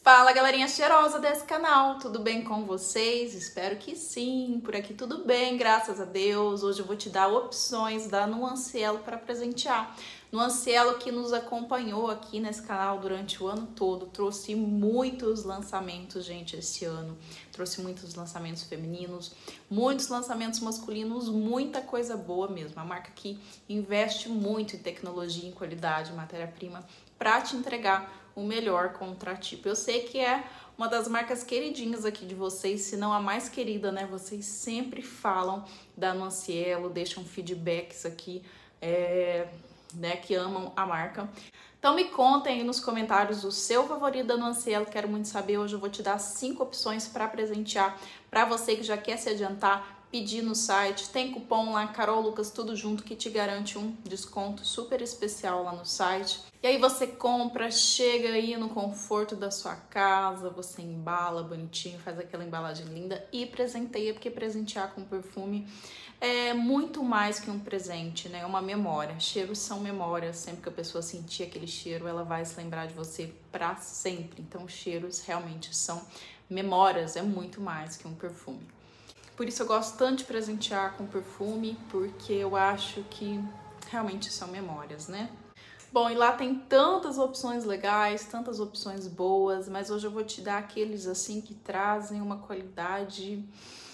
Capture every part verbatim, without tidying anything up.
Fala, galerinha cheirosa desse canal, tudo bem com vocês? Espero que sim, por aqui tudo bem, graças a Deus. Hoje eu vou te dar opções da Nuancielo para presentear. Nuancielo que nos acompanhou aqui nesse canal durante o ano todo, trouxe muitos lançamentos, gente, esse ano. Trouxe muitos lançamentos femininos, muitos lançamentos masculinos, muita coisa boa mesmo. A marca que investe muito em tecnologia, em qualidade, matéria-prima, para te entregar o melhor contratipo. Eu sei que é uma das marcas queridinhas aqui de vocês, se não a mais querida, né? Vocês sempre falam da Nuancielo, deixam feedbacks aqui, é, né, que amam a marca. Então me contem aí nos comentários o seu favorito da Nuancielo, quero muito saber. Hoje eu vou te dar cinco opções para presentear, para você que já quer se adiantar, pedir no site. Tem cupom lá, Carol Lucas, tudo junto, que te garante um desconto super especial lá no site. E aí você compra, chega aí no conforto da sua casa, você embala bonitinho, faz aquela embalagem linda e presenteia, porque presentear com perfume é muito mais que um presente, né? É uma memória. Cheiros são memórias. Sempre que a pessoa sentir aquele cheiro, ela vai se lembrar de você para sempre. Então, cheiros realmente são memórias, é muito mais que um perfume. Por isso eu gosto tanto de presentear com perfume, porque eu acho que realmente são memórias, né? Bom, e lá tem tantas opções legais, tantas opções boas, mas hoje eu vou te dar aqueles assim que trazem uma qualidade,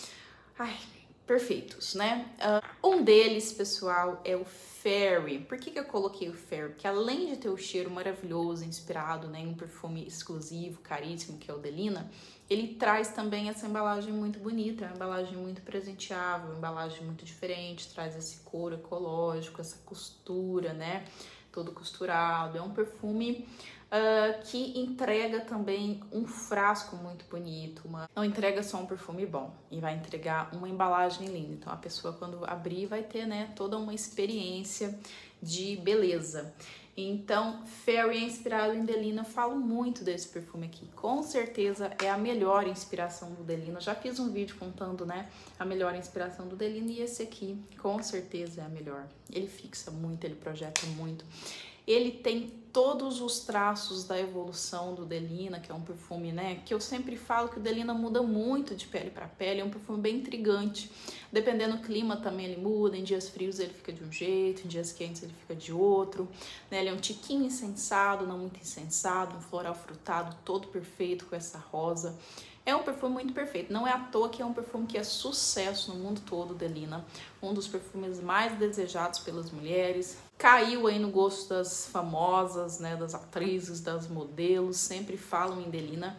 ai, perfeitos, né? Uh, um deles, pessoal, é o Fairy. Por que que eu coloquei o Fairy? Porque além de ter o cheiro maravilhoso, inspirado, né, em um perfume exclusivo, caríssimo, que é o Delina, ele traz também essa embalagem muito bonita, uma embalagem muito presenteável, uma embalagem muito diferente, traz esse couro ecológico, essa costura, né? Todo costurado. É um perfume uh, que entrega também um frasco muito bonito, uma... não entrega só um perfume bom, e vai entregar uma embalagem linda. Então a pessoa, quando abrir, vai ter, né, toda uma experiência de beleza. Então, Fairy é inspirado em Delina. Eu falo muito desse perfume aqui. Com certeza é a melhor inspiração do Delina. Já fiz um vídeo contando, né, a melhor inspiração do Delina, e esse aqui, com certeza, é a melhor. Ele fixa muito, ele projeta muito. Ele tem todos os traços da evolução do Delina, que é um perfume, né, que eu sempre falo que o Delina muda muito de pele para pele, é um perfume bem intrigante. Dependendo do clima também ele muda, em dias frios ele fica de um jeito, em dias quentes ele fica de outro, né? Ele é um tiquinho incensado, não muito incensado, um floral frutado, todo perfeito com essa rosa. É um perfume muito perfeito, não é à toa que é um perfume que é sucesso no mundo todo, Delina. Um dos perfumes mais desejados pelas mulheres. Caiu aí no gosto das famosas, né, das atrizes, das modelos, sempre falam em Delina.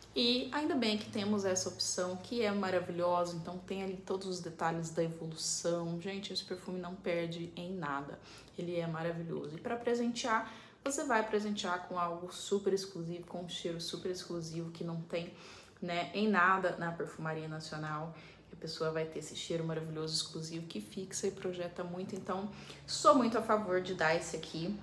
E ainda bem que temos essa opção, que é maravilhosa. Então tem ali todos os detalhes da evolução. Gente, esse perfume não perde em nada. Ele é maravilhoso. E para presentear, você vai presentear com algo super exclusivo, com um cheiro super exclusivo que não tem, né, em nada na perfumaria nacional. A pessoa vai ter esse cheiro maravilhoso, exclusivo, que fixa e projeta muito. Então, sou muito a favor de dar esse aqui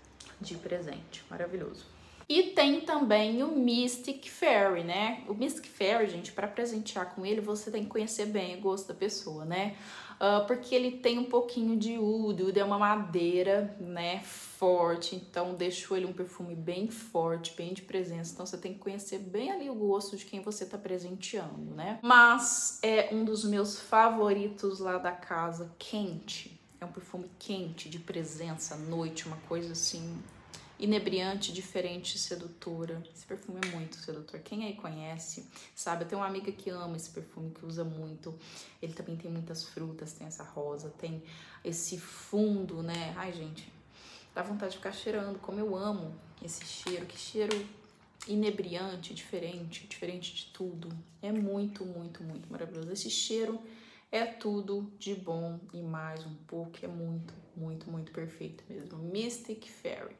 de presente. Maravilhoso. E tem também o Mystic Fairy, né? O Mystic Fairy, gente, para presentear com ele, você tem que conhecer bem o gosto da pessoa, né? Uh, porque ele tem um pouquinho de oud, oud é uma madeira, né, forte, então deixou ele um perfume bem forte, bem de presença, então você tem que conhecer bem ali o gosto de quem você tá presenteando, né? Mas é um dos meus favoritos lá da casa, quente, é um perfume quente, de presença à noite, uma coisa assim inebriante, diferente, sedutora. Esse perfume é muito sedutor. Quem aí conhece, sabe? Eu tenho uma amiga que ama esse perfume, que usa muito. Ele também tem muitas frutas, tem essa rosa, tem esse fundo, né? Ai, gente, dá vontade de ficar cheirando, como eu amo esse cheiro. Que cheiro inebriante, diferente, diferente de tudo. É muito, muito, muito maravilhoso. Esse cheiro é tudo de bom e mais um pouco. É muito, muito, muito perfeito mesmo. Mystic Fairy.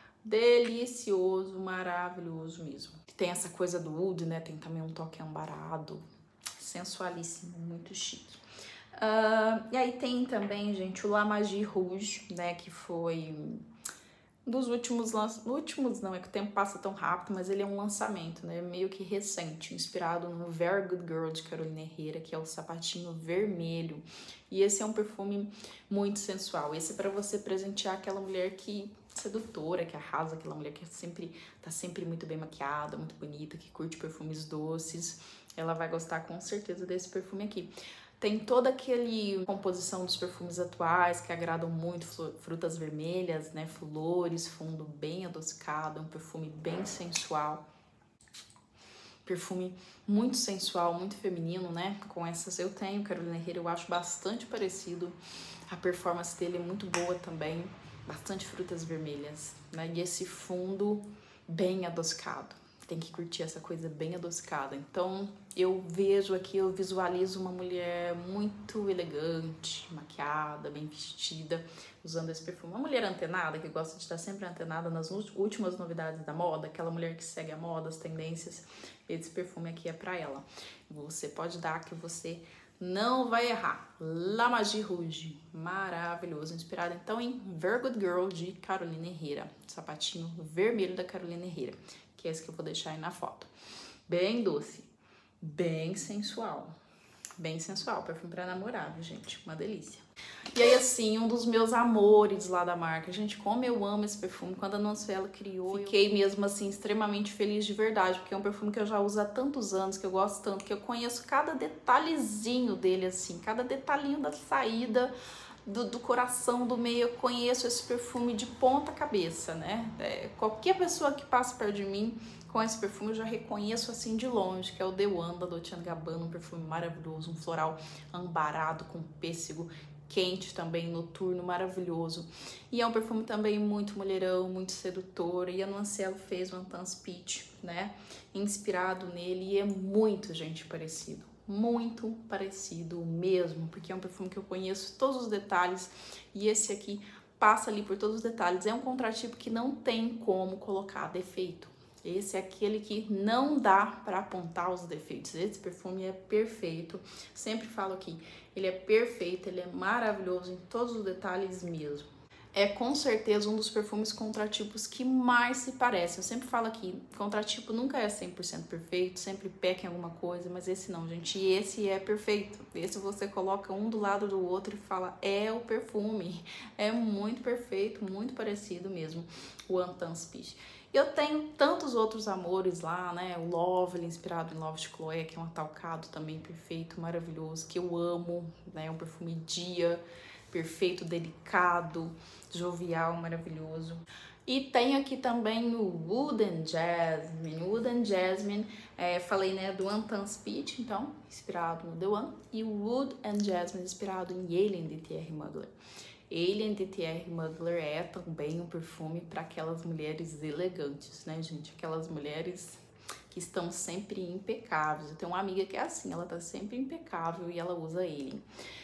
Delicioso, maravilhoso mesmo. Tem essa coisa do oud, né? Tem também um toque ambarado, sensualíssimo, muito chique. Uh, e aí tem também, gente, o La Magie Rouge, né? Que foi um dos últimos lançamentos. Últimos não, é que o tempo passa tão rápido, mas ele é um lançamento, né? Meio que recente, inspirado no Very Good Girl de Carolina Herrera, que é o sapatinho vermelho. E esse é um perfume muito sensual. Esse é para você presentear aquela mulher que sedutora, que arrasa, aquela mulher que sempre tá sempre muito bem maquiada, muito bonita, que curte perfumes doces, ela vai gostar com certeza desse perfume aqui. Tem toda aquele composição dos perfumes atuais que agradam muito, frutas vermelhas, né, flores, fundo bem adocicado, um perfume bem sensual. Perfume muito sensual, muito feminino, né? Com essas eu tenho, Carolina Herrera, eu acho bastante parecido. A performance dele é muito boa também, bastante frutas vermelhas, né? E esse fundo bem adocicado. Tem que curtir essa coisa bem adocicada. Então, eu vejo aqui, eu visualizo uma mulher muito elegante, maquiada, bem vestida, usando esse perfume. Uma mulher antenada, que gosta de estar sempre antenada nas últimas novidades da moda, aquela mulher que segue a moda, as tendências, esse perfume aqui é pra ela. Você pode dar que você não vai errar. La Magie Rouge, maravilhoso, inspirado então em Very Good Girl de Carolina Herrera, sapatinho vermelho da Carolina Herrera, que é esse que eu vou deixar aí na foto. Bem doce, bem sensual, bem sensual, perfume pra namorar, viu, gente? Uma delícia. E aí, assim, um dos meus amores lá da marca. Gente, como eu amo esse perfume. Quando a Nuanceela criou, fiquei eu... mesmo, assim, extremamente feliz de verdade, porque é um perfume que eu já uso há tantos anos, que eu gosto tanto, que eu conheço cada detalhezinho dele, assim, cada detalhinho da saída, do, do coração, do meio. Eu conheço esse perfume de ponta cabeça, né? É, qualquer pessoa que passa perto de mim com esse perfume eu já reconheço assim de longe, que é o The One da Dolce and Gabbana, um perfume maravilhoso, um floral ambarado com pêssego, quente também, noturno, maravilhoso. E é um perfume também muito mulherão, muito sedutor, e a Nuanceela fez o Intense Peach, né, inspirado nele, e é muito, gente, parecido. Muito parecido mesmo, porque é um perfume que eu conheço todos os detalhes, e esse aqui passa ali por todos os detalhes. É um contratipo que não tem como colocar defeito. Esse é aquele que não dá para apontar os defeitos. Esse perfume é perfeito. Sempre falo aqui, ele é perfeito, ele é maravilhoso em todos os detalhes mesmo. É com certeza um dos perfumes contratipos que mais se parece. Eu sempre falo aqui, contratipo nunca é cem por cento perfeito, sempre peca em alguma coisa, mas esse não, gente. E esse é perfeito. Esse você coloca um do lado do outro e fala, é o perfume. É muito perfeito, muito parecido mesmo, o Intense Peach. Eu tenho tantos outros amores lá, né? O Lovely, inspirado em Love de Chloé, que é um atalcado também perfeito, maravilhoso, que eu amo, né? Um perfume dia, perfeito, delicado, jovial, maravilhoso. E tem aqui também o Wood and Jasmine. Wood and Jasmine, é, falei, né, do Intense Peach, então, inspirado no The One. E o Wood and Jasmine, inspirado em Alien, de Thierry Mugler. Alien de Thierry Mugler é também um perfume para aquelas mulheres elegantes, né, gente? Aquelas mulheres que estão sempre impecáveis. Eu tenho uma amiga que é assim, ela tá sempre impecável e ela usa Alien.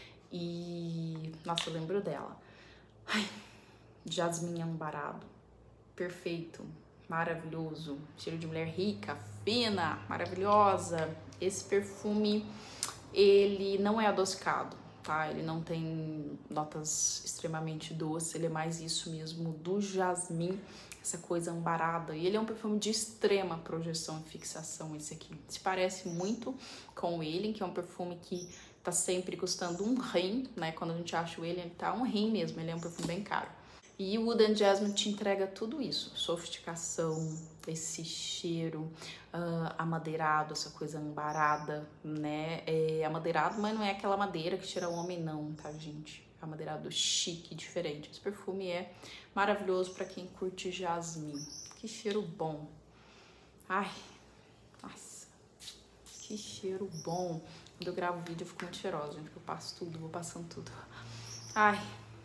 E, nossa, eu lembro dela. Ai, jasmim ambarado, perfeito, maravilhoso. Cheiro de mulher rica, fina, maravilhosa. Esse perfume, ele não é adocicado. Tá? Ele não tem notas extremamente doces, ele é mais isso mesmo do jasmim, essa coisa ambarada. E ele é um perfume de extrema projeção e fixação, esse aqui. Se parece muito com o Alien, que é um perfume que tá sempre custando um rim, né? Quando a gente acha o Alien, ele tá um rim mesmo, ele é um perfume bem caro. E o Wood and Jasmine te entrega tudo isso, sofisticação, esse cheiro uh, amadeirado, essa coisa ambarada, né? É amadeirado, mas não é aquela madeira que cheira homem não, tá, gente? É amadeirado chique, diferente. Esse perfume é maravilhoso para quem curte jasmim. Que cheiro bom. Ai, nossa, que cheiro bom. Quando eu gravo vídeo eu fico muito cheirosa, gente, porque eu passo tudo, vou passando tudo. Ai,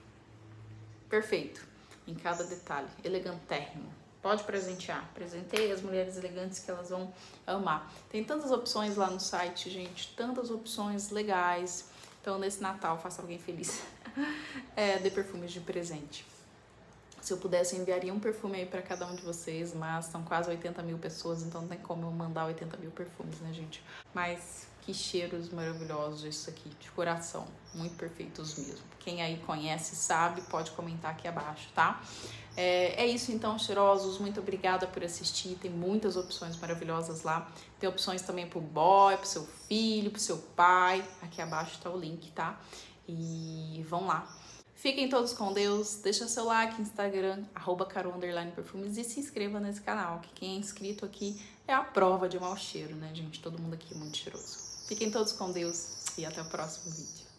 perfeito, em cada detalhe, elegantérrimo. Pode presentear, presenteie as mulheres elegantes que elas vão amar. Tem tantas opções lá no site, gente, tantas opções legais. Então, nesse Natal, faça alguém feliz. É, dê perfumes de presente. Se eu pudesse, eu enviaria um perfume aí pra cada um de vocês, mas são quase oitenta mil pessoas, então não tem como eu mandar oitenta mil perfumes, né, gente? Mas que cheiros maravilhosos isso aqui, de coração, muito perfeitos mesmo. Quem aí conhece, sabe, pode comentar aqui abaixo, tá? É, é isso então, cheirosos, muito obrigada por assistir, tem muitas opções maravilhosas lá. Tem opções também pro boy, pro seu filho, pro seu pai, aqui abaixo tá o link, tá? E vão lá. Fiquem todos com Deus, deixa seu like no Instagram, arroba caro underline perfumes, e se inscreva nesse canal, que quem é inscrito aqui é a prova de mau cheiro, né, gente? Todo mundo aqui é muito cheiroso. Fiquem todos com Deus e até o próximo vídeo.